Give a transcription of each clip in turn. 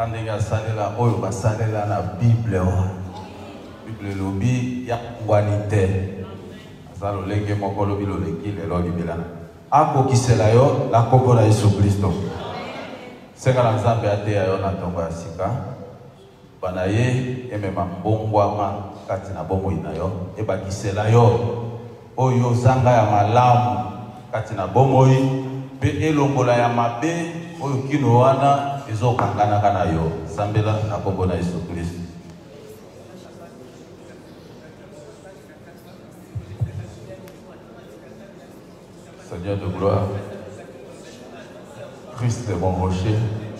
Kandega salela oyo basalela na Bible Bible lobi ya kuanite azalo lenge moko lobi loleki lelo libelana ako kisela yo la kombo na Yesu Kristo senga na Nzambe ateya yo na tongo ya sika bana ye emema mbongwama kati na bomoi na yo ebakisela yo oyo zanga ya malamu kati na bomoi pe elongola ya mabe oyo kino wana ezokangana kana yo sambela na kombo na Yesu Kristo. Seigneur de gloire, Christ est mon rocher,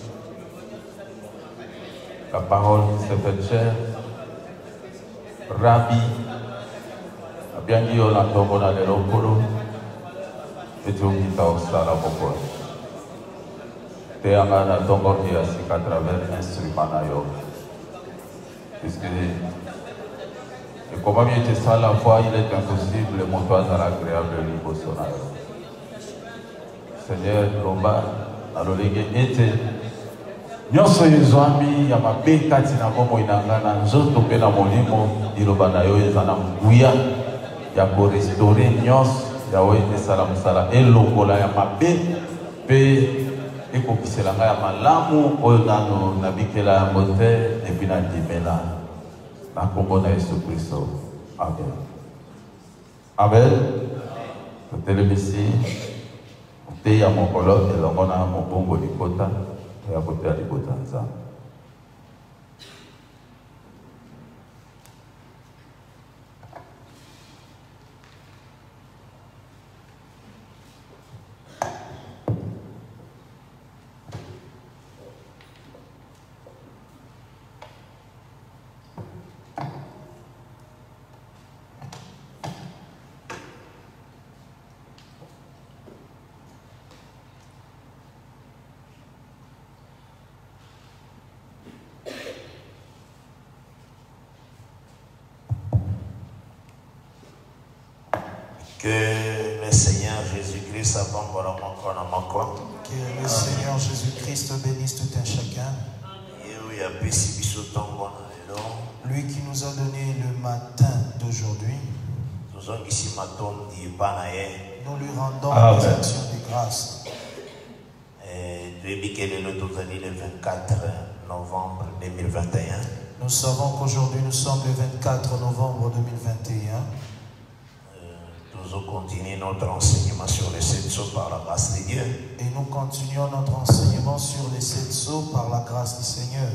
la parole s'est faite chair, Rabbi, bien dit on a tombé dans les locaux, et tu me as aussi la boko. Tu es en tombé qui est à travers l'instrument nayo. Puisque et comment bien était ça la foi, il est impossible le montoir à l'agréable niveau sonore. Seigneur, Lomba, alolege ete nyonso yezwami ya mabe kati na bomo inangana nzoto pe na molimo iloba na yo eza na nguya ya korestore nyonso yawe esala mosala elongola ya mabe pe ekokisela ngai ya malamu oyo nano nabikela yango te epi nandimela na kombo na Yesu Kristo. Amen. Amen. Totelemisi te ya mokolo elongo na mobongo likota ya kotea libota Nzambe. Que le Seigneur Jésus-Christ que le Seigneur Jésus-Christ bénisse tout un chacun. Lui qui nous a donné le matin d'aujourd'hui, nous lui rendons des actions de grâce. Le 24 novembre 2021. Nous savons qu'aujourd'hui nous sommes le 24 novembre 2021. Nous continuons notre enseignement sur les 7 sceaux par la grâce de Dieu. Et nous continuons notre enseignement sur les 7 sceaux par la grâce du Seigneur.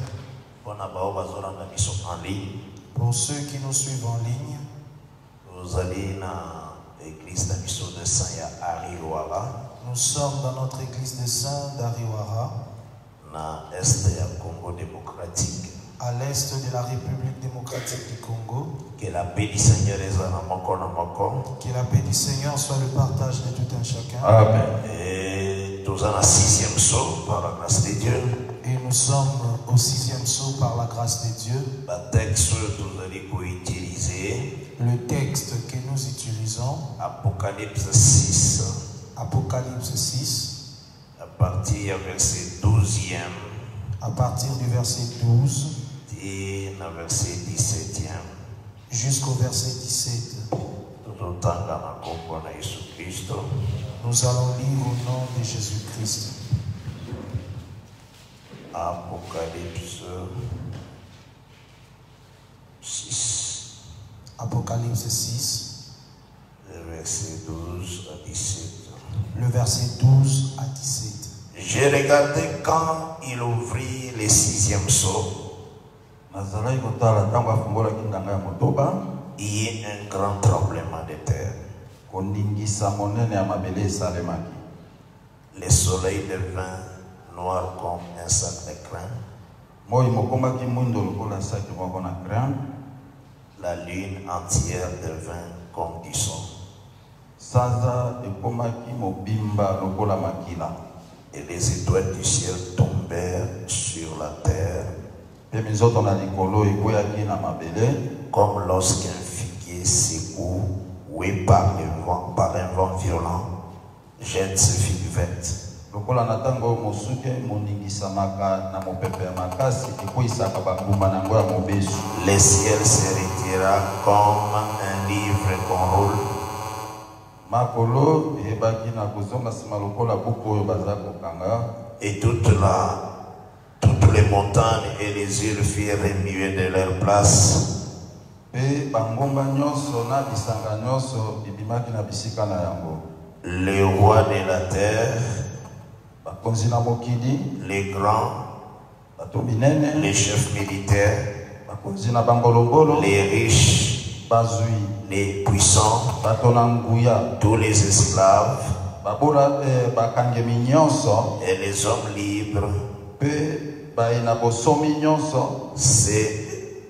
Pour ceux qui nous suivent en ligne, nous allons dans l'église de Saint-Ariwara. Nous sommes dans notre église de Saint d'Ariwara, dans l'est du Congo démocratique. À l'est de la République démocratique du Congo. Que la paix du Seigneur Que la paix du Seigneur soit le partage de tout un chacun. Amen. Et nous sommes au 6e sceau par la grâce de Dieu. Et nous sommes au 6e sceau par la grâce de Dieu. Le texte que nous utilisons, Apocalypse 6. Apocalypse 6. À partir du verset 12e. À partir du verset 12. Et le verset 17e. Jusqu'au verset 17. Nous allons lire au nom de Jésus-Christ. Apocalypse 6. Apocalypse 6. Le verset 12 à 17. Le verset 12 à 17. J'ai regardé quand il ouvrit le 6e sceau. Il y a un grand tremblement de terre. Le soleil devint noir comme un sac de crin. La lune entière devint comme du sang. Et les étoiles du ciel tombèrent sur la terre. Comme lorsqu'un figuier secoué par un vent violent jette ses figues vertes. lokola na tango mosuke moningisamaka na mopepe ya makasi ekoisaka bangumba nango ya mobesu. Le ciel se retira comme un livre qu'on roule. Makolo ebaki na kozonga sima lokola buku oyo baza kokanga. Et toutes les montagnes et les îles firent remuer de leur place. Pe bangomba nyonso na bisanga nyonso ebimaki na bisika na yango. Le roi de la terre, bakonzi na mokili, les grands, bato minene, les chefs militaires, bakonzi na bangolongolo, les riches, bazui, les puissants, bato na nguya, tous les esclaves babola bakangemi nyonso, et les hommes libres pe baina bosomi nyonso se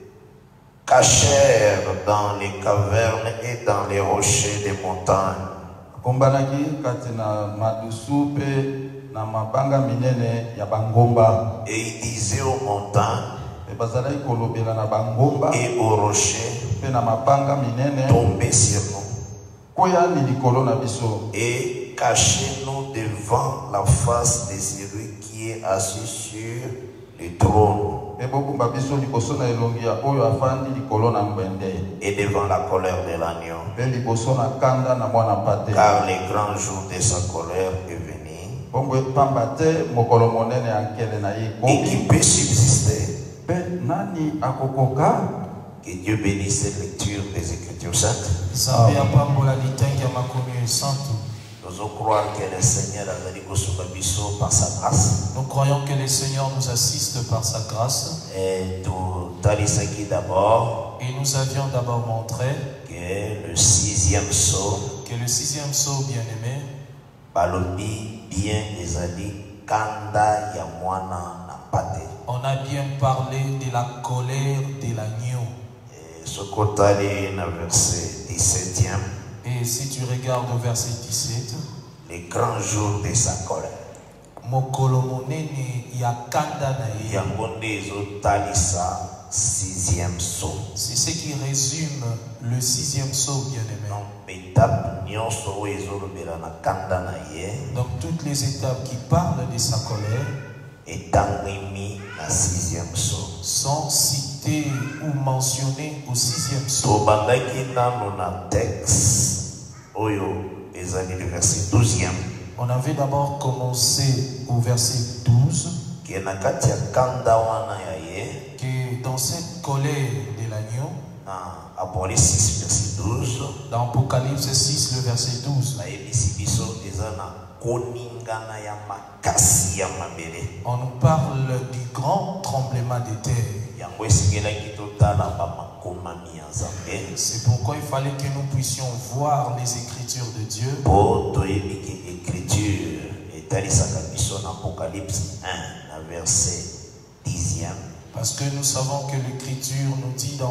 cachèrent dans les cavernes et dans les rochers des montagnes. kombanaki kati na madusu pe na mabanga minene ya bangomba. Et il disait aux montagnes pe bazalaki kolobela na bangomba et aux rochers, pe na mabanga minene, tombez sur nous koya ni likolo na biso et cachez-nous devant la face de celui qui est assis sur le trône pe bokumba biso liboso na elongi ya oyo afandi likolo na ngwende, et devant la colère de l'agneau, pe liboso na kanda na mwana pate. car le grand jour de sa colère est venu. Bongo epamba te mokolo monene ya nkele na ye Et qui ekomi. peut subsister? Pe nani akokoka? Que Dieu bénisse cette lecture des Écritures saintes. Nzambe apambola litangi ya makomi santo. Nous allons croire que le Seigneur a donné par sa grâce. Nous croyons que le Seigneur nous assiste par sa grâce. Et tout qui d'abord Et nous avions d'abord montré que le 6e psaume, que le 6e psaume bien-aimé, Balobi bien ezali kanda ya mwana na pate. on a bien parlé de la colère de l'agneau. Et ce côté dans verset 17e, Et si tu regardes au verset 17, les grands jours de sa colère. mokolo monene ya kanda na ye. Yango nde ezotalisa 6e psaume. C'est ce qui résume le 6e psaume bien-aimé. Donc étape nyonso oyo ezolobela na kanda na ye Donc toutes les étapes qui parlent de sa colère etangwimi na 6e psaume. sont citées ou mentionnées au 6e psaume. Tobandaki nano na texte oyo ezali le verset 12e. On avait d'abord commencé au verset 12, Ke na kati ya kanda wana ya ye que dans cette colère de l'agneau, na Apocalypse 6 verset 12 dans Apocalypse 6, le verset 12, bayebisi biso eza na koningana ya makasi ya mabele. on nous parle du grand tremblement de terre. Yango esengelaki totala bamakomami ya Nzambe C'est pourquoi il fallait que nous puissions voir les Écritures de Dieu po toyebi ke écriture etalisaka biso na Apocalypse 1 na verset 10e. parce que nous savons que l'Écriture nous dit dans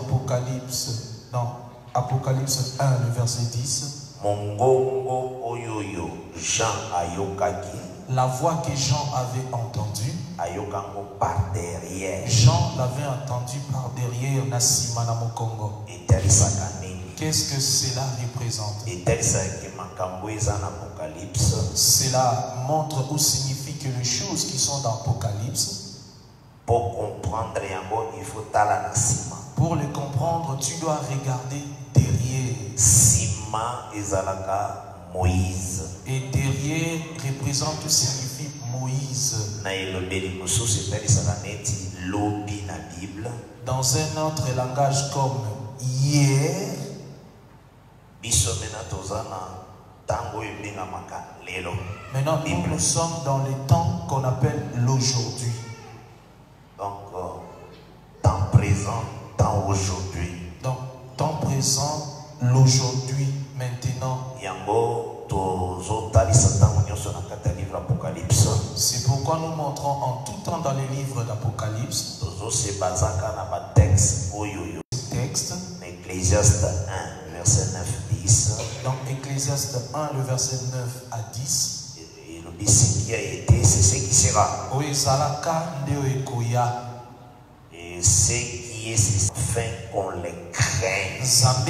Apocalypse 1, le verset 10, Mongongo oyoyo Jean ayokaki la voix que Jean avait entendue, ayokango par derrière Jean l'avait entendue par derrière Nasimana Mokongo. etalisaka nini? Qu'est-ce que cela représente? Etalisaki makambo eza na Apocalypse Cela montre ou signifie que les choses qui sont dans Apocalypse, pour comprendre yango il faut tala na sima. pour les comprendre, tu dois regarder derrière. Sima ezalaka Moïse. Et derrière représente ou signifie Moïse. Na elobeli mosusu etalisaka neti lobi na Bible. Dans un autre langage comme hier, Biso mena tozana tango ebengamaka lelo. maintenant nous sommes dans les temps qu'on appelle l'aujourd'hui. Donc temps présent, temps aujourd'hui. Donc, temps présent, l'aujourd'hui, maintenant. Yango tozotalisa tango nyonso na kati ya livre Apocalypse. C'est pourquoi nous montrons en tout temps dans les livres d'Apocalypse, Tozosebazaka na batexte oyoyo. ce texte, Ecclésiaste 1 verset 9-10. dans Ecclésiaste 1, le verset 9 à 10. Et le ce qui a été, c'est ce qui sera. Oezalaka ndeo ekoya. Et ce qui qui est c'est afin qu'on les craigne.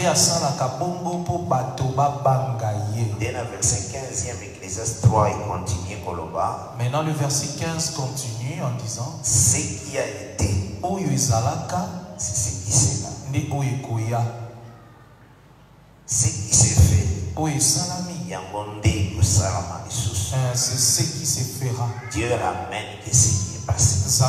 Dès le verset 15e, Ecclésiaste 3, il continue Koloba. Maintenant, le verset 15 continue en disant Ce qui a été, c'est ce qui sera. Ce qui s'est fait, c'est ce qui se fera. Dieu ramène que ce qui est passé.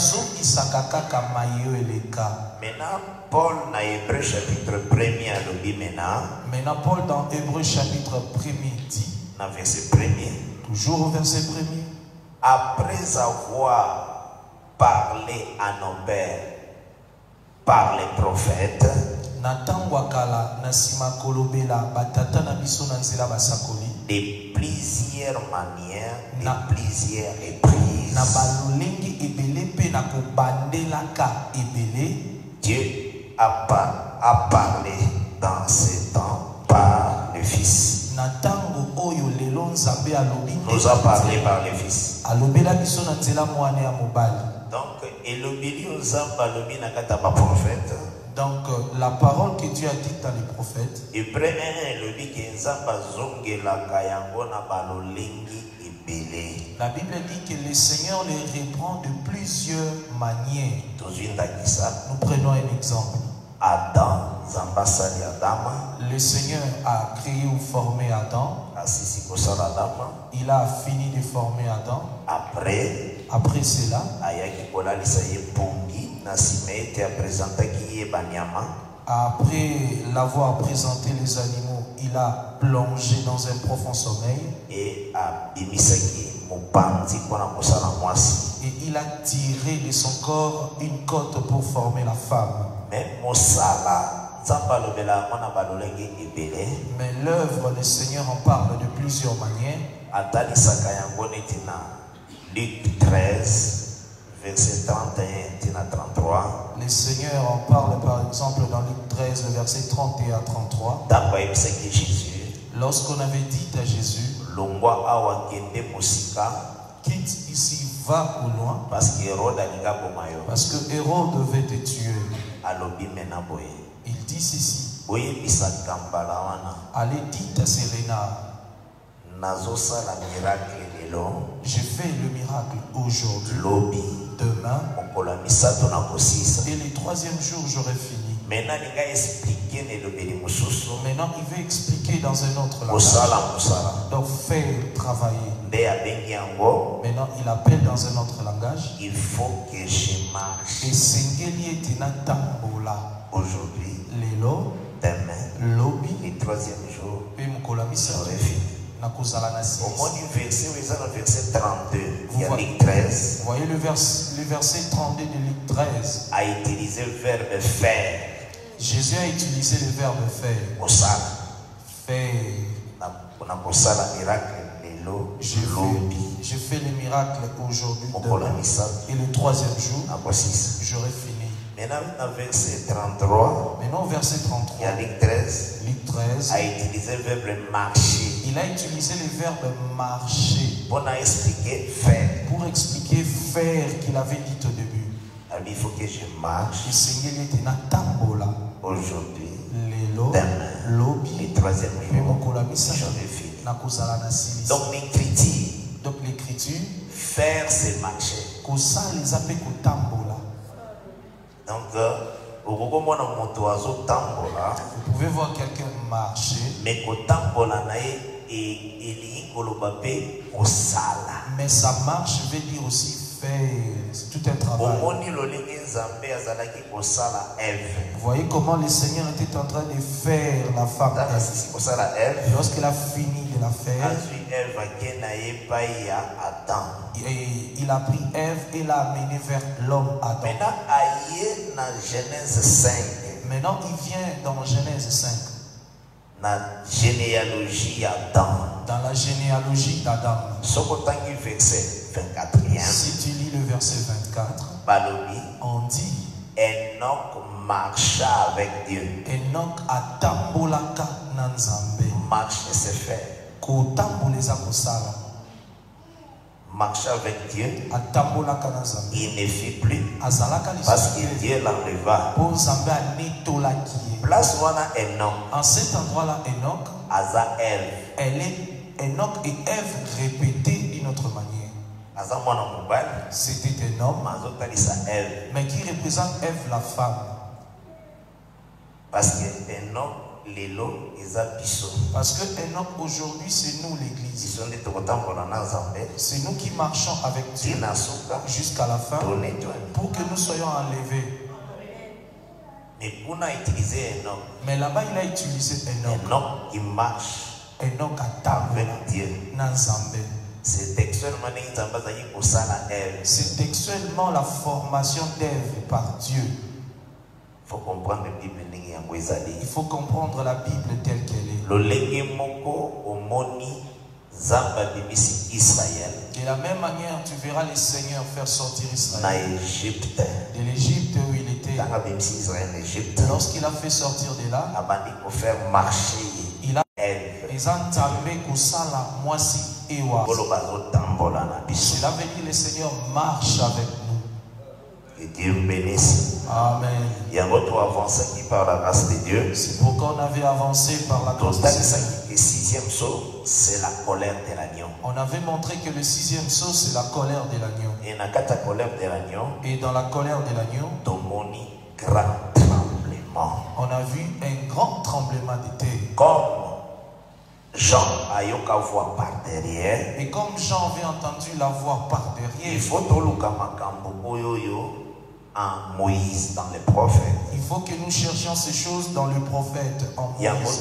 Maintenant, Paul dans Hébreu chapitre 1er a lobby maintenant, Paul dans Hébreu chapitre 1er dit, dans verset 1er, toujours au verset 1er, après avoir parlé à nos pères par les prophètes, de plusieurs manières, de plusieurs reprises, Dieu a parlé dans ce temps par le Fils. Nous a parlé par le Fils. Donc, la parole que Dieu a dite dans les prophètes, la Bible dit que le Seigneur les reprend de plusieurs manières. Nous prenons un exemple. Le Seigneur a créé ou formé Adam. Il a fini de former Adam. Après cela, après l'avoir présenté les animaux, il a plongé dans un profond sommeil. Et il a tiré de son corps une côte pour former la femme. Mais l'œuvre, le Seigneur en parle de plusieurs manières. Luc 13, verset 31 à 33. Le Seigneur en parle par exemple dans Luc 13, le verset 31 à 33. Lorsqu'on avait dit à Jésus, quitte ici, va au loin, parce que Hérode devait te tuer. Il dit ceci, allez dites à ces renards, je fais le miracle aujourd'hui, demain, et le troisième jour j'aurai fini. Maintenant il veut expliquer dans un autre langage. Donc faire travailler. Maintenant il appelle dans un autre langage. Il faut que je marche. Aujourd'hui, demain, le troisième jour, j'aurai fini. Au moins du verset, verset 32, il y a Luc 13. Vous voyez le verset 32 de Luc 13 a utilisé le verbe faire. Jésus a utilisé le verbe faire. Faire. Je fais le miracle aujourd'hui, demain, et le troisième jour, j'aurai fini. Maintenant, dans verset 33, verset 33, il y a Luc 13, a utilisé le verbe marcher. Il a utilisé le verbe marcher pour expliquer faire. Pour expliquer faire qu'il avait dit au début. Il faut que je marche aujourd'hui, demain, le troisième jour, j'aurai fini. Donc l'écriture, faire c'est marcher. Donc, vous pouvez voir quelqu'un marcher, mais mais sa marche veut dire aussi faire. C'est tout un travail. Vous voyez comment le Seigneur était en train de faire la femme Ève. Lorsqu'il a fini de la faire, il a pris Ève et l'a amené vers l'homme Adam. Maintenant il vient dans Genèse 5. Dans la généalogie d'Adam. Si tu lis le verset 24, on dit Enoch marcha avec Dieu. Enoch atambolaka na Nzambe. Marcher c'est faire. Kotamboleza kosala. marchait avec Dieu, il ne fit plus parce que Dieu l'enleva. Place où on a Enoch. En cet endroit-là, Enoch, Aza Ève. Enoch et Ève répétaient d'une autre manière. C'était un homme, mais qui représente Ève, la femme. Parce que Enoch, Lelo, parce que Enoch aujourd'hui, c'est nous l'église. C'est nous qui marchons avec Dieu jusqu'à la fin pour que nous soyons enlevés. Mais là-bas, il a utilisé Enoch. Enoch, il marche Enoch avec Dieu. C'est textuellement la formation d'Ève par Dieu. Il faut comprendre la Bible. Il faut comprendre la Bible telle qu'elle est. De la même manière, tu verras les seigneurs faire sortir Israël de l'Égypte où il était. Lorsqu'il a fait sortir de là, il a entamé Kosala Moisi Ewa. Cela veut dire le Seigneur marche avec nous. Que Dieu bénisse. Amen. Il y a un autre avancé qui par la grâce de Dieu. C'est pourquoi on avait avancé par la grâce de Dieu. Le sixième saut, c'est la colère de l'agneau. On avait montré que le sixième saut, c'est la colère de l'agneau. Et dans la colère de l'agneau, grand tremblement. On a vu un grand tremblement de terre. Comme Jean a eu qu'à voir par derrière. Et comme Jean avait entendu la voix par derrière. Il faut tout le en Moïse, dans les prophètes. Il faut que nous cherchions ces choses dans le prophète en Moïse.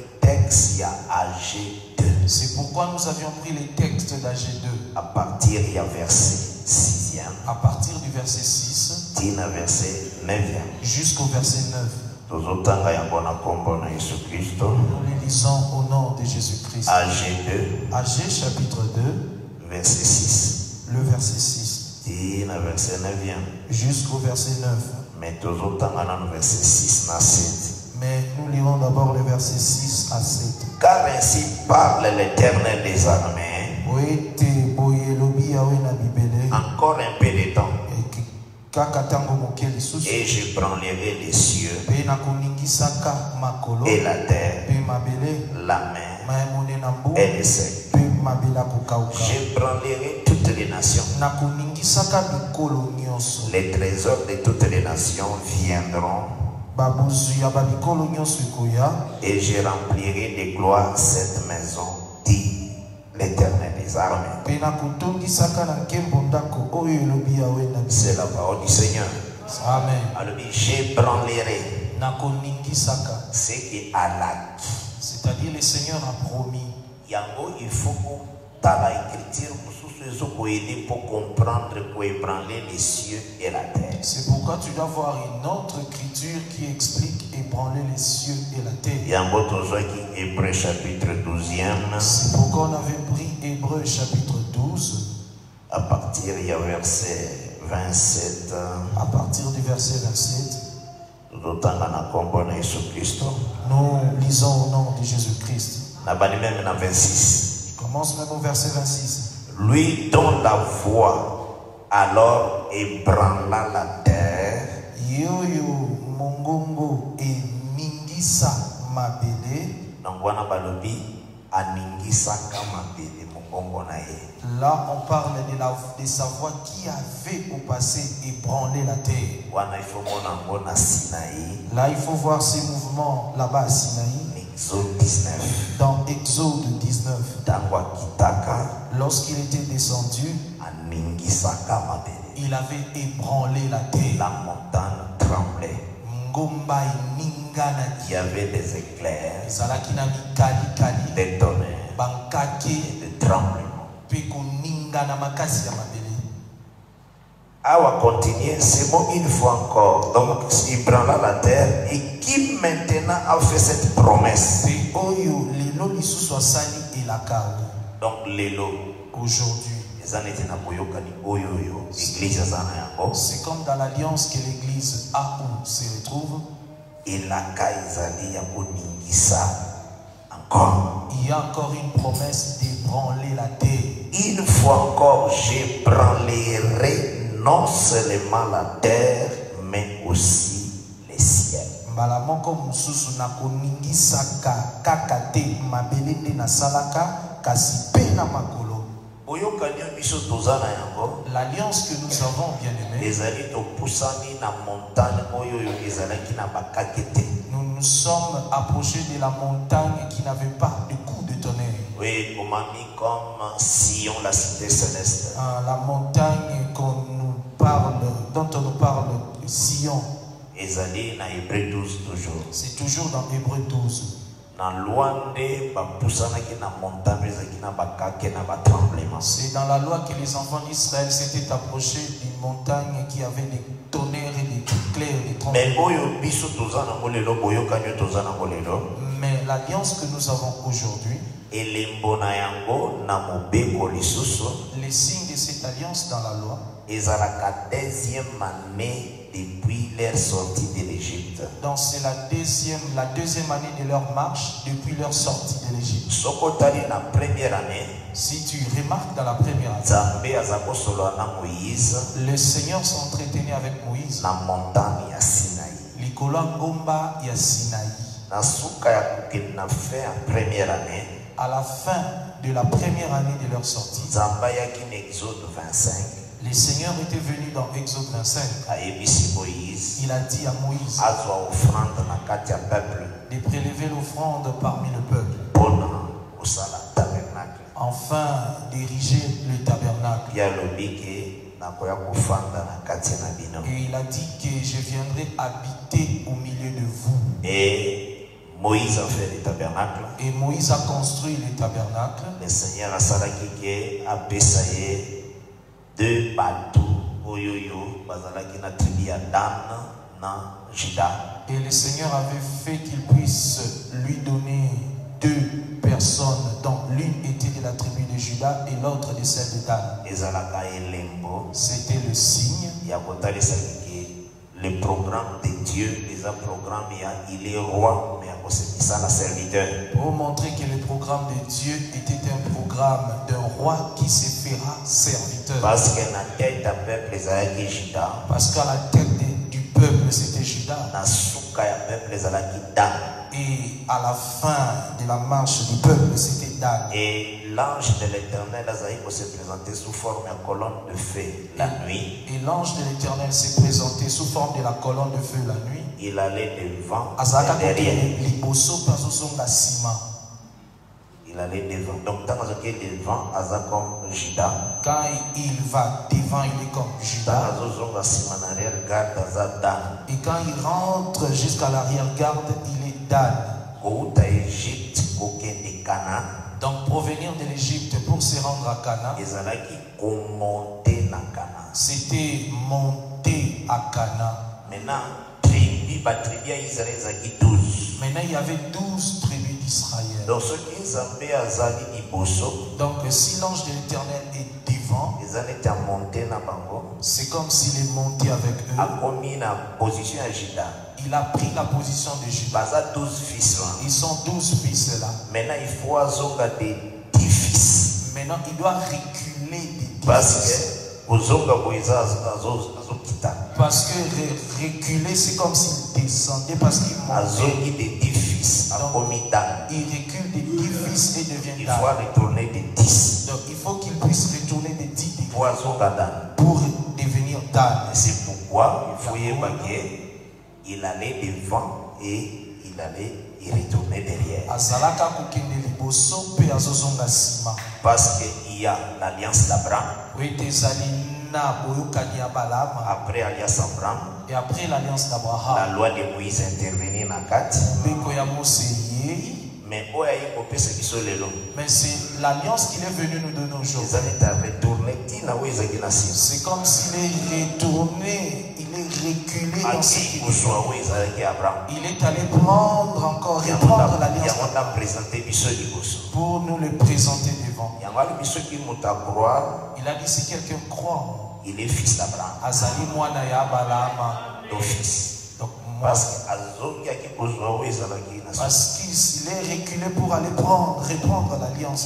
C'est pourquoi nous avions pris les textes d'AG2. À partir du verset 6e. À partir du verset 6. Verset 9e. Jusqu'au verset 9. Nous les lisons au nom de Jésus-Christ. AG2. AG chapitre 2. Verset 6. Le verset 6. Verset 9e. Jusqu'au verset 9. Mais verset 6 à 7. Mais nous lirons d'abord le verset 6 à 7. Car ainsi parle l'Éternel des armées. Encore un peu de temps. Et je branlerai les cieux et la terre, la mer et les secs. Je branlerai toutes les nations. Les trésors de toutes les nations viendront. Et je remplirai de gloire cette maison, dit l'Éternel des armées. C'est la parole du Seigneur. Amen. Alors, je branlerai ce qui a l'acquis. C'est-à-dire le Seigneur a promis. Il faut que dans l'écriture pour comprendre, pour ébranler les cieux et la terre. C'est pourquoi tu dois voir une autre écriture qui explique ébranler les cieux et la terre. Il y a un autre qui Hébreu chapitre 12e. C'est pourquoi on avait pris Hébreu chapitre 12. À partir du verset 27. À partir du verset 27. Nous lisons au nom de Jésus-Christ. Même dans 26. Commence même au verset 26. Lui dont la voix alors ébranla la terre. Yoyo mongongo et mingisa mabele. Là on parle de sa voix qui avait au passé ébranlé la terre. Là il faut voir ces mouvements là-bas à Sinaï. Exode 19. Dans Exode 19. Lorsqu'il était descendu, il avait ébranlé la terre. La montagne tremblait. Il y avait des éclairs, des tonnerres, des tremblements. Ah, on va continuer. C'est bon une fois encore. Donc, il branla la terre. Et qui maintenant a fait cette promesse? Donc, l'élo. Aujourd'hui. C'est comme dans l'alliance que l'église a où se retrouve. Et la Kaizali a koningisa en encore. Il y a encore une promesse d'ébranler la terre. Une fois encore, j'ébranlerai non seulement la terre, mais aussi les ciels. Balamoko mususu na koningisaka kaka te mabelende na salaka kasi pe na makolo. L'alliance que nous avons, bien aimé, nous nous sommes approchés de la montagne qui n'avait pas de coup de tonnerre. Oui, comme Sion, la cité céleste. La montagne dont on nous parle, Sion. C'est toujours dans Hébreux 12. C'est dans la loi que les enfants d'Israël s'étaient approchés d'une montagne qui avait des tonnerres et des éclairs, des tremblements. Mais l'alliance que nous avons aujourd'hui, les signes de cette alliance dans la loi, depuis leur sortie de l'Égypte. Donc c'est la deuxième année de leur marche depuis leur sortie de l'Égypte. Si tu remarques dans la première année, le Seigneur s'entretenait avec Moïse. La montagne ya Sinaï. Likolangomba ya Sinaï. À la fin de la première année de leur sortie, le Seigneur était venu dans Exode 25. Il a dit à Moïse de prélever l'offrande parmi le peuple, enfin d'ériger le tabernacle. Et il a dit que je viendrai habiter au milieu de vous. Et Moïse a fait le tabernacle. Et Moïse a construit le tabernacle. Le Seigneur a salaki a Bessaye deux bateaux oyoyo bazalaki na tribu ya Dan na Juda. Et le Seigneur avait fait qu'il puisse lui donner deux personnes dont l'une était de la tribu de Juda et l'autre de celle de Dan. C'était le signe. Le programme de Dieu, il est roi, mais c'est ça la serviteur. Pour montrer que le programme de Dieu était un programme d'un roi qui se fera serviteur. Parce qu'à la tête du peuple c'était Juda. Et à la fin de la marche du peuple c'était Dan. Et l'ange de l'Éternel se présentait sous forme de colonne de feu la nuit. Et l'ange de l'Éternel s'est présenté sous forme de la colonne de feu la nuit. Il allait devant et derrière. Il allait devant. Donc quand il est devant, comme Juda. Quand il va devant, il est comme Juda. Et quand il rentre jusqu'à l'arrière-garde, il est Dan. Donc provenir de l'Égypte pour se rendre à Cana, c'était monter à Cana. Maintenant, il y avait 12 tribus d'Israël. Donc si l'ange de l'Éternel est devant, c'est comme s'il est monté avec eux. Il a pris la position de Juda. Ils sont 12 fils là. Maintenant il faut des 10 fils. Maintenant il doit reculer des 10 fils. Parce que reculer c'est comme s'il descendait parce qu'il montait. Des 10 fils. Il recule des 10 fils et devient il faut retourner des 10. Donc il faut qu'il puisse retourner des 10 pour devenir Dan. C'est pourquoi il faut il allait devant et il allait y retourner derrière. Parce qu'il y a l'alliance d'Abraham. Après l'alliance d'Abraham. Et après l'alliance d'Abraham. La loi de Moïse intervenue dans 4. Mais c'est l'alliance qu'il est venu nous donner aujourd'hui. C'est comme s'il est retourné, il est reculé dans ce qu'il il est allé prendre encore, reprendre l'alliance pour nous le présenter devant. Il a dit si quelqu'un croit, il est fils d'Abraham. Azali mwana ya Balaama. D'office. Donc Parce qu'il est reculé pour aller répondre l'alliance.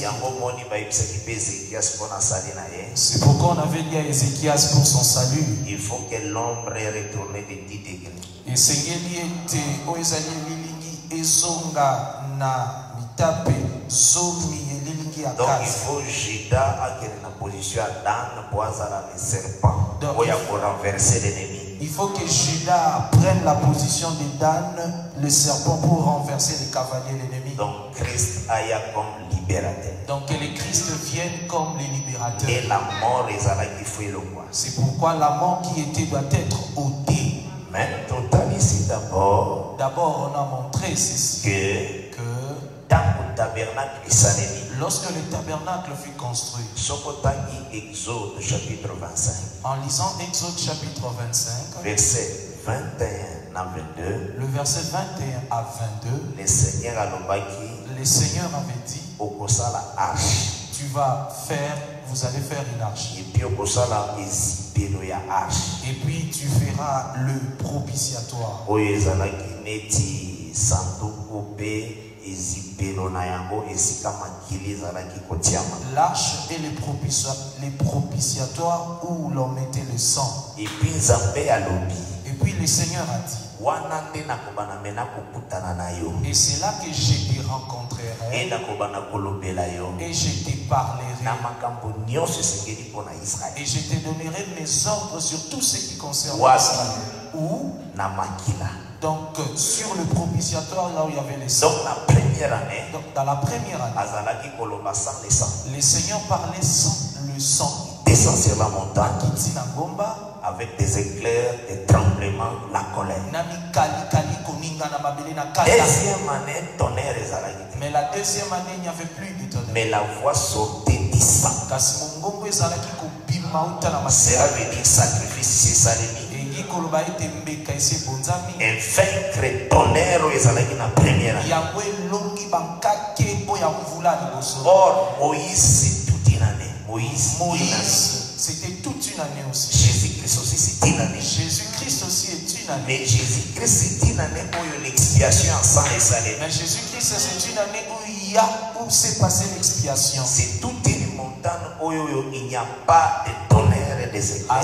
C'est pourquoi on avait dit à Ézéchias pour son salut. Il faut que l'ombre est retournée de 10 degrés. Et Sengeli était au Ezali Lilingi Ezonga na mitape zomi Lilingi Donc Akaz. il faut Judas à quelle position à Dan pour avoir le serpent pour renverser l'ennemi. Il faut que Judas prenne la position de Dan, le serpent, pour renverser les cavaliers l'ennemi. Donc Christ aille comme libérateur. Donc que les Christ viennent comme les libérateurs. Et la mort est à la qui fait le roi. C'est pourquoi la mort qui était doit être ôtée. Mais total ici d'abord. D'abord on a montré ceci que dans le tabernacle lorsque le tabernacle fut construit, Exode chapitre 25, en lisant Exode chapitre 25, verset 21 à 22, le verset 21 à 22, le Seigneur avait dit, vous allez faire une arche. Et puis tu feras le propitiatoire. L'arche et les propitiatoires où l'on mettait le sang. Et puis le Seigneur a dit, et c'est là que je te rencontrerai et je te parlerai et je te donnerai mes ordres sur tout ce qui concerne Israël. Ou donc sur le propitiatoire, là où il y avait les sangs. Donc dans la première année, le Seignor parlait sans le sang. Descend sur la montagne avec des éclairs, des tremblements, la colère. Deuxième année, tonnerre et zaragite. Mais la deuxième année, il n'y avait plus de tonnerre. Mais la voix sortait du sang. Cela veut dire sacrifice, c'est salimi. Et vaincre tonnerre et zaragite la première année. Or, Moïse, c'est toute une année. Moïse, c'était toute une année aussi. Jésus-Christ aussi, c'est une année. Jésus-Christ aussi est une année. Mais Jésus-Christ, c'est une année où l'expiation en sang est salée. Mais Jésus-Christ, c'est une année où s'est passée l'expiation. C'est toute une montagne où il n'y a pas de tonnerre et des éclairs.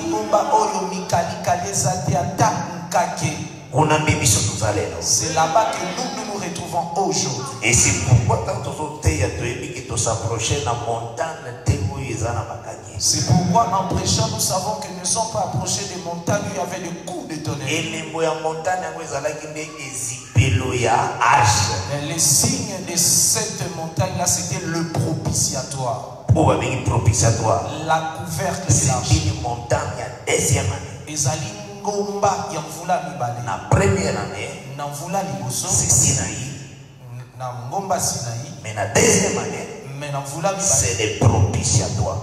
C'est là-bas que nous nous retrouvons aujourd'hui. Et c'est pourquoi tant que s'approcher de la montagne. C'est pourquoi en prêchant nous savons que nous ne sommes pas approchés des montagnes où il y avait des coups de tonnerre. Et les signes de cette montagne là, c'était le propitiatoire. La couvercle de l'arche. C'est une montagne à deuxième année. La première année, c'est Sinaï. Mais la deuxième année, c'est le propitiatoire.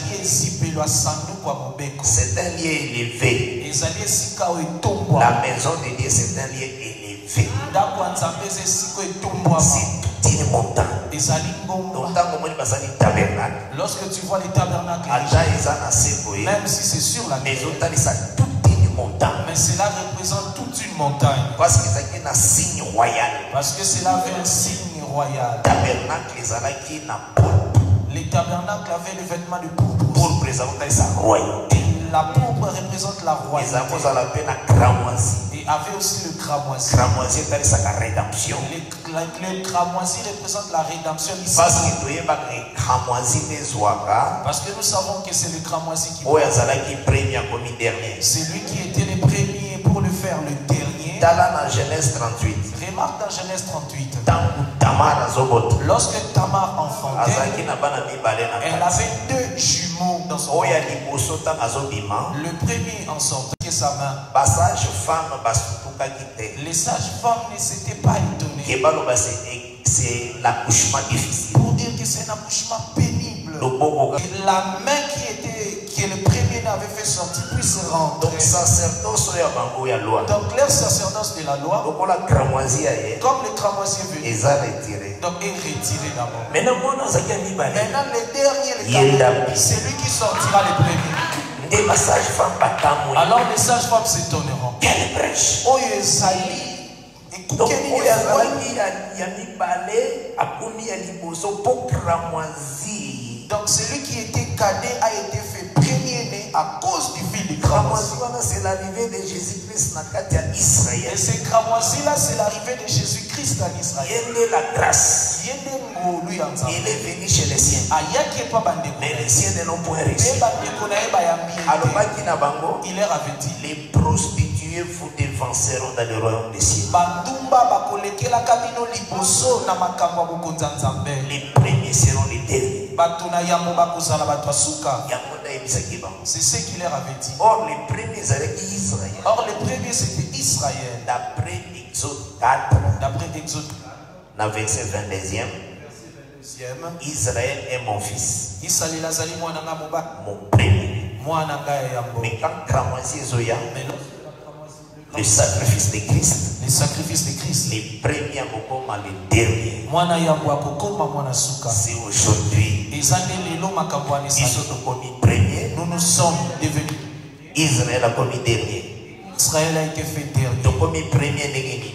C'est un lieu élevé. La maison de Dieu, c'est un lieu élevé. C'est toute une montagne. Lorsque tu vois les tabernacles, même si c'est sur la terre, mais cela représente toute une montagne. Parce que c'est un signe royal. Parce que cela avait un signe royal. Les tabernacles avaient le vêtement de pourpre. Pour présenter sa royauté. La pourpre représente la royauté. Et avait aussi le cramoisi. Cramoisi est sa rédemption. Le cramoisi représente la rédemption ici. Parce que nous savons que c'est le cramoisi qui c'est lui qui était le premier pour le faire le dernier. Dans Genèse 38. Remarque dans Genèse 38. Lorsque Tamar enfantait, elle avait deux jumeaux dans son ventre. Le premier en sortant de sa main. Les sages-femmes ne s'étaient pas étonnées. C'est l'accouchement difficile. Pour dire que c'est un accouchement pénible. Et la main que le premier avait fait sortir puisse rentrer. Donc leur sacerdoce de la loi, comme le cramoisi est venu, donc est retiré d'abord. Maintenant le dernier, c'est lui qui sortira le premier. Alors les sages-femmes s'étonneront. quelle brèche? Donc, donc celui qui était cadet a été fait premier-né à cause du fil de cramoisi. C'est l'arrivée de Jésus-Christ dans Israël. Et ce cramoisi-là, c'est l'arrivée de Jésus-Christ en Israël. Il est la grâce. Il est venu chez les siens. Mais les siens ne l'ont point reçu. Alors, il est revêtu. Les prostituées vous dévanceront dans le royaume des cieux. Les premiers seront les derniers. C'est ce qu'il est revêtu. Or, les premiers avec Israël. Or, les premiers c'était Israël. D'après Exode 4, d'après Exode, dans verset 22e, Israël est mon fils. Mon premier. Mais quand Kramoisi est Zoya, le sacrifice de Christ, les premiers à Mokoma, les derniers. C'est aujourd'hui. Ils sont commis premiers. Nous sommes devenus. Israël a commis dernier. Israël a été fait dernier. Donc commis premier n'est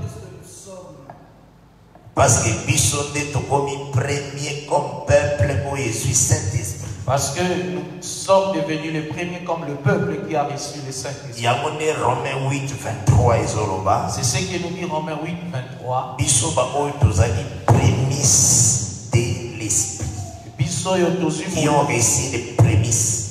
parce que Bishop est commis premier comme peuple pour Jésus Saint-Esprit. Parce que nous sommes devenus les premiers comme le peuple qui a reçu le Saint-Esprit. Romains 8, 23 c'est ce que nous dit Romains 8, 23. Bishop a prémices de l'Esprit. Qui ont reçu les prémices.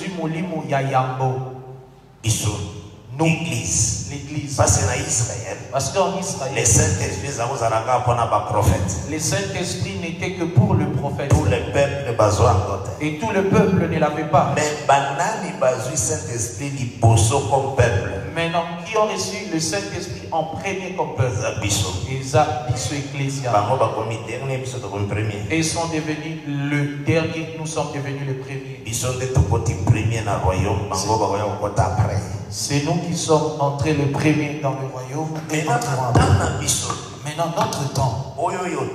Bishop. L'église. Parce qu'en Israël, les Saint-Esprit les Saint-Esprit n'était que pour le prophète. Tout le peuple besoin. Et tout le peuple ne l'avait pas. Mais banani bazui Saint-Esprit li bosso comme peuple. Maintenant, qui ont reçu le Saint-Esprit en premier comme peuple? Et ça, Ecclésia. Et ils sont devenus le dernier, nous sommes devenus les premiers. C'est nous qui sommes entrés les premiers dans le royaume. Et maintenant, notre temps, où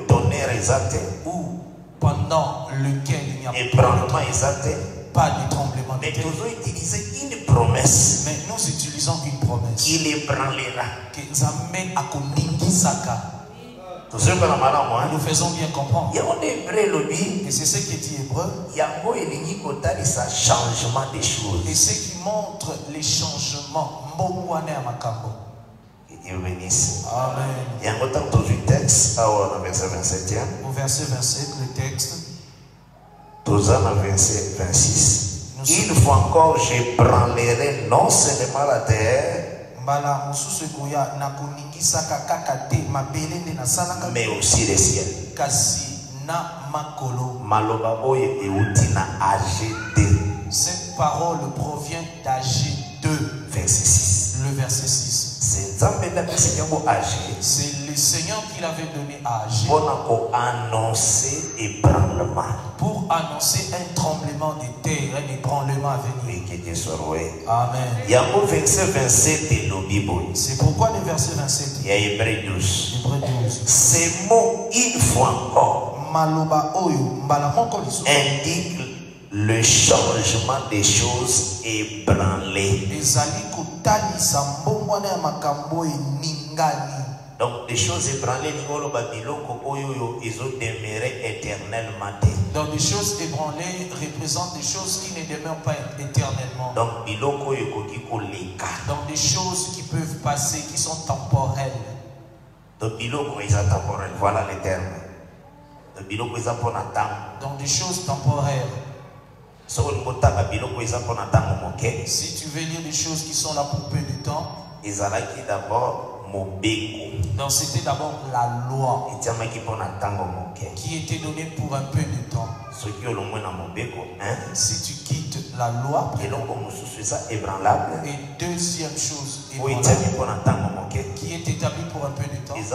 pendant lequel il n'y a pas de tremblement de terre. une promesse. Mais nous utilisons une promesse. Qui l'ébranlera. Que Zambé a connu Saka. Nous faisons bien comprendre. Et c'est ce qui dit hébreu. Changement des choses. Et ce qui montre les changements. Que Dieu bénisse. Amen. Il y a un autre texte au verset 27. Au verset 27, le texte. Dans verset 26. Une fois encore, j'ébranlerai non seulement la terre, mais aussi les ciels. Cette parole provient d'Agé 2, verset 6. Le verset 6. C'est le Seigneur qui l'avait donné à Agé pour annoncer un tremblement de terre, un ébranlement à venir. Amen. Il y a un verset 27 de l'Obibo. C'est pourquoi le verset 27. Il y a Hébreu 12. Hébreu 12. Ces mots, une fois encore, indiquent le changement des choses ébranlées. Donc des choses ébranlées, ils ont demeuré éternellement. Donc des choses ébranlées représentent des choses qui ne demeurent pas éternellement. Donc des choses qui peuvent passer, qui sont temporelles. Donc voilà les termes. Donc des choses temporaires. Si tu veux lire des choses qui sont là pour peu de temps, donc c'était d'abord la loi qui était donnée pour un peu de temps. Si tu quittes la loi, et deuxième chose qui est établie pour un peu de temps,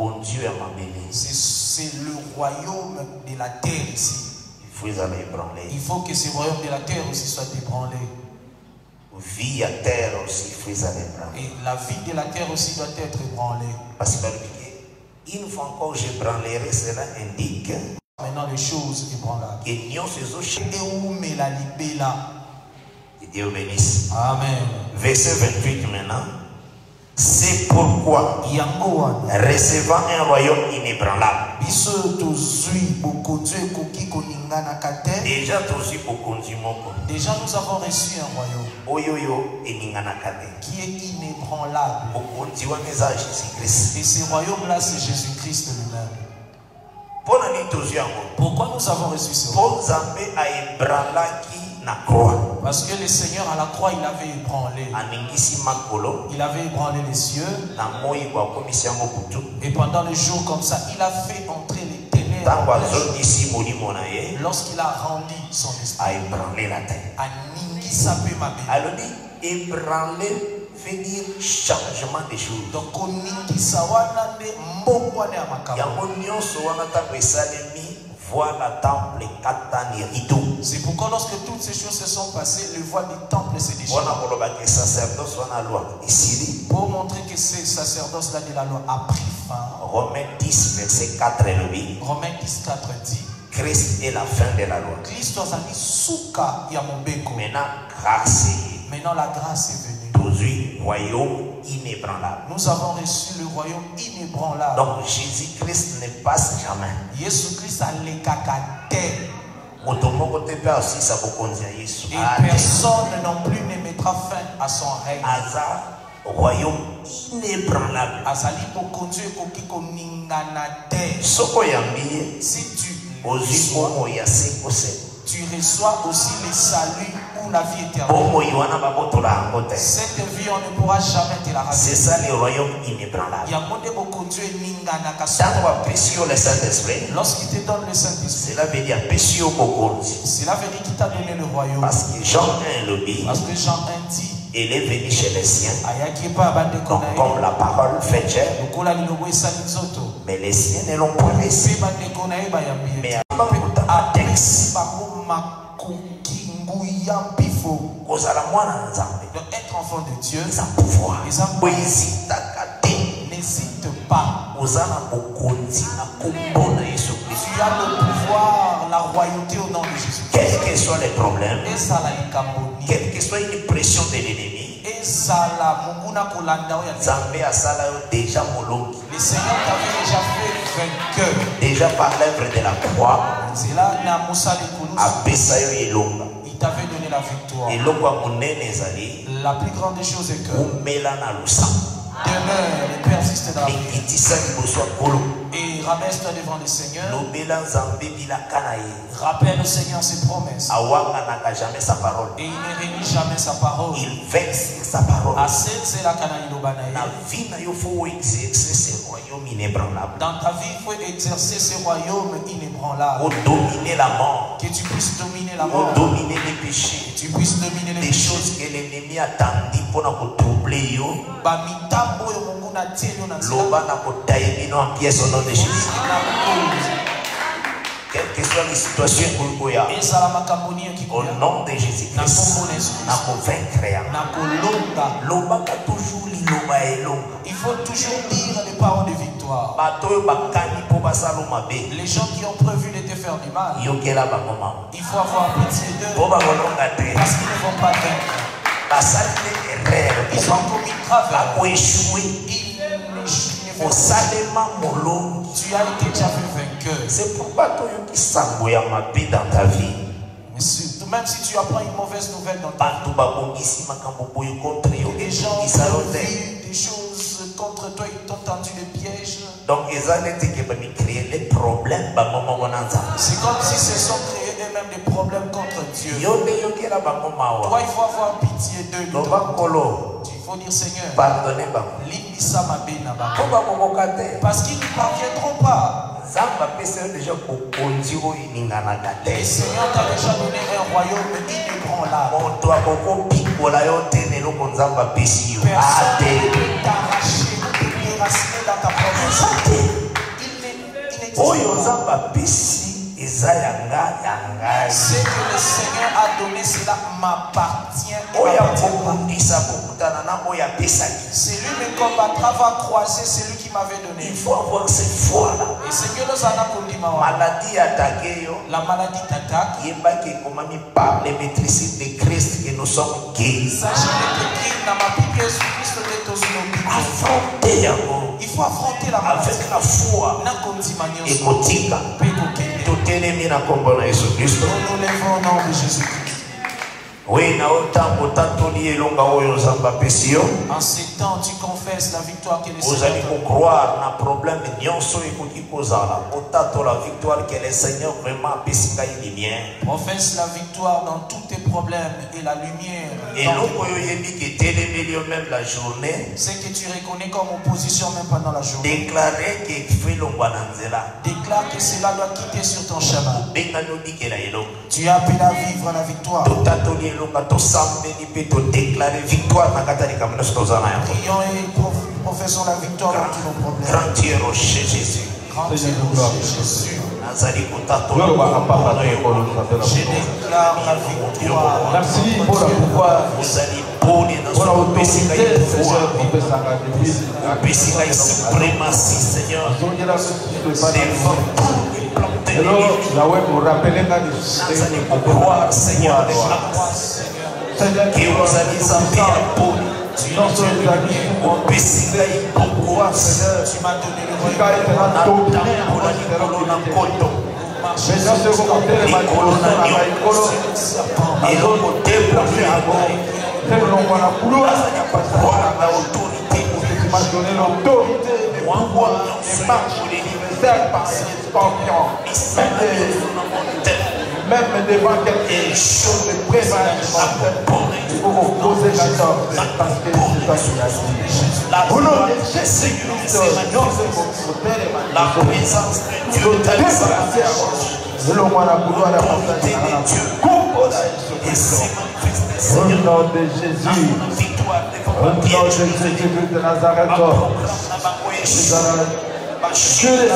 c'est le royaume de la terre ici. Il faut que ce royaume de la terre aussi soit ébranlé. Vie à terre aussi, et la vie de la terre aussi doit être ébranlée. Parce que une fois encore, j'ébranlerai, cela indique maintenant les choses ébranlables. Que la Dieu bénisse. Amen. Verset 28 maintenant. C'est pourquoi, recevant un royaume inébranlable, déjà nous avons reçu un royaume qui est inébranlable. Et ce royaume-là, c'est Jésus-Christ lui-même. Pourquoi nous avons reçu ce royaume? Parce que le Seigneur à la croix, il avait ébranlé. Il avait ébranlé les cieux. Et pendant le jour comme ça, il a fait entrer les ténèbres. Lorsqu'il a rendu son esprit. Ébranler veut dire changement des choses. Donc, c'est pourquoi lorsque toutes ces choses se sont passées, le voile du temple s'est déchiré. Pour montrer que ce sacerdoce-là de la loi a pris fin. Romains 10, verset 4 est le Romains 10, 4 dit Christ est la fin de la loi. Maintenant la grâce est venue. Royaume inébranlable. Nous avons reçu le royaume inébranlable. Donc Jésus-Christ ne passe jamais. Jésus-Christ a les cacatés. Et personne non plus ne mettra fin à son règne. Royaume inébranlable. Si tu reçois aussi le salut ou la vie éternelle. Cette vie, on ne pourra jamais te la rater. C'est ça le royaume inébranlable. Lorsqu'il te donne le Saint-Esprit, cela veut dire qu'il t'a donné le royaume. Parce que Jean 1 dit, il est venu chez les siens. Donc, comme la parole fait chair. Mais les siens ne l'ont pas reçu. Mais à texte. Donc être enfant de Dieu, n'hésite pas. Tu as le pouvoir, la royauté au nom de Jésus. Quels que soient les problèmes, quelle que soit une pression de l'ennemi, le Seigneur t'avait déjà fait vainqueur. Déjà par l'œuvre de la croix, il t'avait donné la victoire. La plus grande des choses est que demeure et persiste dans la vie. Et ramène-toi devant le Seigneur. Rappelle au Seigneur ses promesses. Et il ne renie jamais sa parole. Il veille sur sa parole. Dans ta vie, il faut exercer ce royaume inébranlable. Pour dominer la mort. Que tu puisses dominer la mort. Pour dominer les péchés. Que tu puisses dominer les péchés. Des choses que l'ennemi a tendu pour nous troubler. Loba na kotaïbino en pièces au nom de Jésus. Quelle que soit les situations au nom de Jésus-Christ, il faut toujours dire les paroles de victoire. Les gens qui ont prévu de te faire du mal, il faut avoir pitié d'eux parce qu'ils ne vont pas vaincre. Ils ont commis travers. Tu as été déjà fait vainqueur. C'est pourquoi tu as dans ta vie. Même si tu apprends une mauvaise nouvelle dans ta vie, les gens ont vu des choses contre toi, ils t'ont tendu des pièges. Donc, c'est comme si se sont créés eux-mêmes des problèmes contre Dieu. Toi, il faut avoir pitié d'eux. Il faut dire, Seigneur, parce qu'ils ne parviendront pas. Le Seigneur t'a déjà donné un royaume inébranlable. Personne ne peut t'arracher, te déraciner dans ta promesse. Il n'existe pas. Ce que le Seigneur a donné, cela m'appartient. C'est lui-même qu'on va croiser, c'est lui qui m'avait donné. Il faut avoir cette foi-là. Et c'est que nous allons Maladie attaquée. La maladie t'attaque. Il n'y a pas que par les maîtrises de Christ que nous sommes guéris. Il faut affronter la maladie. Avec la foi. Et kotika. Tout est mis dans le Jésus-Christ. Nous nous lèvons au nom de Jésus-Christ. Oui, en ces temps, tu confesses la victoire que le Seigneur. Vous allez croire dans le problème de la victoire que le Seigneur vraiment a lumière. Professe la victoire dans tous tes problèmes et la lumière. Et même la journée. C'est que tu reconnais comme opposition même pendant la journée. Déclarer que déclare que cela doit quitter sur ton chemin. Tu es appelé à vivre la victoire. Déclarer victoire dans prions et professons la victoire dans tous nos problèmes. Grand Dieu rocher Jésus. Grand Dieu rocher Jésus. Je déclare la victoire. Merci pour la pouvoir. Pour l'autorité, suprématie, Seigneur. Alors, Yahweh nous rappelle croire, Seigneur, que vous allez s'appeler non seulement les amis, pourquoi, Seigneur, tu m'as donné le royaume. Mais dans ce côté, les même devant quelque chose de prévention, il faut vous poser la table parce que c'est toi qui l'as dit. Au nom de Jésus-Christ, la présence de Dieu au nom de Jésus, au nom de Jésus-Christ de Nazareth, Dieu des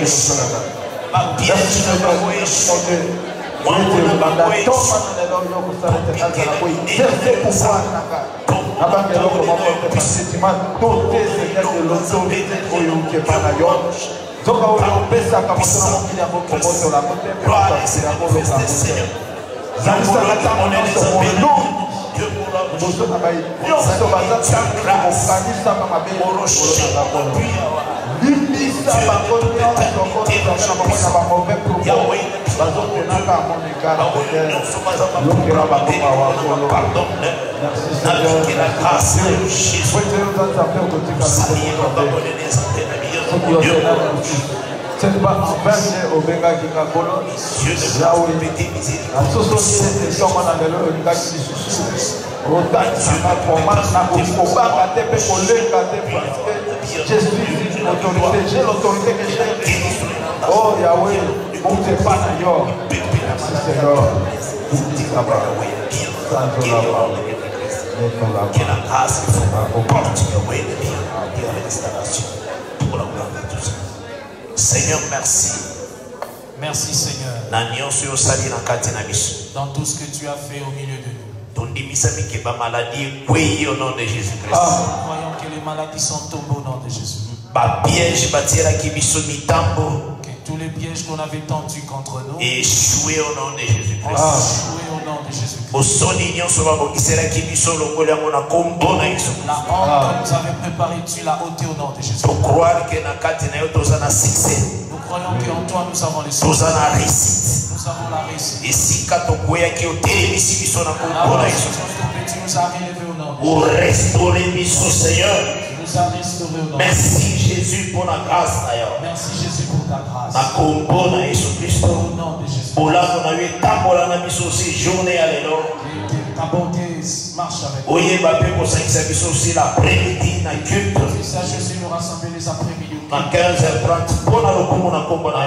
c'est pas en vain au Benga qui a colon. Là où il était la société de son dans le Benga qui Jésus, l'autorité, j'ai l'autorité que j'ai. Oh Yahweh, bon c'est pas d'ailleurs. Merci Seigneur. Que la grâce porte Yahweh de la restauration pour la gloire de tous. Seigneur, merci. Merci Seigneur. Dans tout ce que tu as fait au milieu de nous. Oui, au nom de Jésus-Christ. Croyons que les maladies sont tombées au nom de Jésus. Que tous les pièges qu'on avait tendus contre nous échoués au nom de Jésus-Christ. Échoués au nom de Jésus-Christ. La honte que nous avait préparée, tu l'as ôtée au nom de Jésus. Nous croyons qu'en toi nous avons les succès. Nous avons la réussite. Et si tu nous as relevé au nom de Jésus. Restaurer Seigneur. Merci Jésus pour la grâce. Merci Jésus pour ta grâce. Au nom de Jésus. Ta bonté marche avec nous. Ça, Jésus nous rassemble les après-midi. À 15h30 pour la gloire. Nous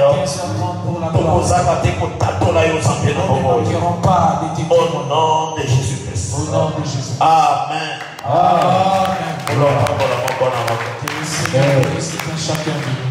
ne manquerons pas de tes au nom de Jésus-Christ. Au nom de Jésus. Amen. Amen. Gloire. Que le Seigneur bénisse chacun de nous.